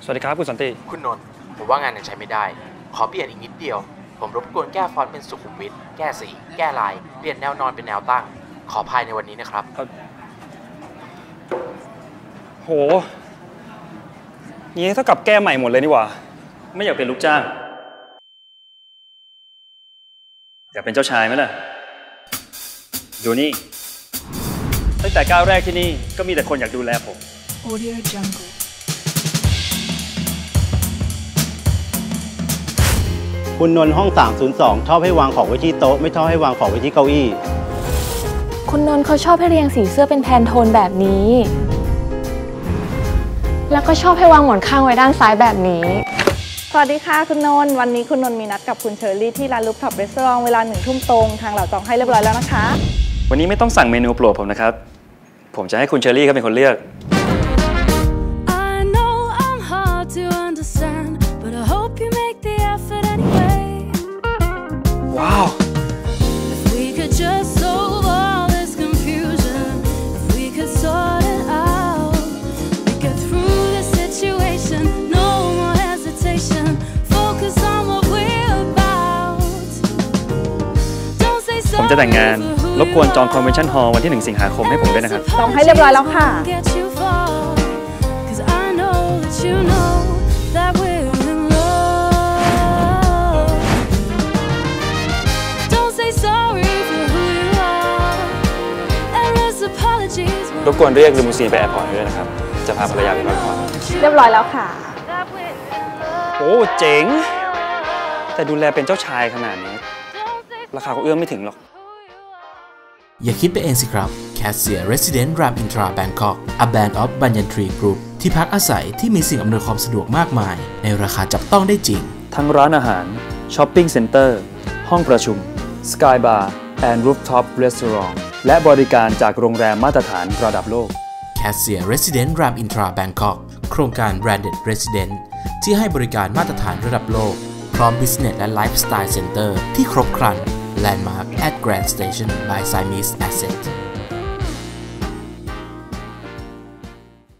สวัสดีครับคุณสันติคุณนนท์ผมว่างานยังใช้ไม่ได้ขอเปลี่ยนอีกนิดเดียวผมรบกวนแก้ฟอนต์เป็นสุขุมวิทแก้สีแก้ลายเปลี่ยนแนวนอนเป็นแนวตั้งขอภายในวันนี้นะครับโหนี้เท่ากับแก้ใหม่หมดเลยนี่หว่าไม่อยากเป็นลูกจ้างอยากเป็นเจ้าชายไหมล่ะดูนี่ตั้งแต่ก้าวแรกที่นี่ก็มีแต่คนอยากดูแลผมคุณนนท์ห้อง302ชอบให้วางของไว้ที่โต๊ะไม่ชอบให้วางของไว้ที่เก้าอี้คุณนนท์เขาชอบให้เรียงสีเสื้อเป็นแพนโทนแบบนี้แล้วก็ชอบให้วางหมอนข้างไว้ด้านซ้ายแบบนี้สวัสดีค่ะคุณนนท์วันนี้คุณนนท์มีนัดกับคุณเชอรี่ที่ร้านลูฟท็อปรีสอร์ทเวลา1 ทุ่มตรงทางเราจองให้เรียบร้อยแล้วนะคะวันนี้ไม่ต้องสั่งเมนูโปรดผมนะครับผมจะให้คุณเชอรี่เขาเป็นคนเลือกว้าวผมจะแต่งงานรบกวนจองคอนเวนชั่นฮอลล์วันที่1 สิงหาคมให้ผมด้วยนะครับจองให้เรียบร้อยแล้วค่ะรบกวนเรียกลิมูซีนไปแอร์พอร์ตด้วยนะครับจะพาภรรยาไปพักผ่อนเรียบร้อยแล้วค่ะโอ้เจ๋งแต่ดูแลเป็นเจ้าชายขนาดนี้ราคาก็เอื้อมไม่ถึงหรอกอย่าคิดไปเองสิครับ Cassia Residence Ram Intra Bangkok A Band of Banyan Tree Group ที่พักอาศัยที่มีสิ่งอำนวยความสะดวกมากมายในราคาจับต้องได้จริงทั้งร้านอาหารช้อปปิ้งเซ็นเตอร์ห้องประชุม Sky Bar and Rooftop Restaurant และบริการจากโรงแรมมาตรฐานระดับโลก Cassia Residence Ram Intra Bangkok โครงการ Branded Residence ที่ให้บริการมาตรฐานระดับโลกพร้อม Business และ Lifestyle Center ที่ครบครัน Landmark at Grand Station by Siamese Asset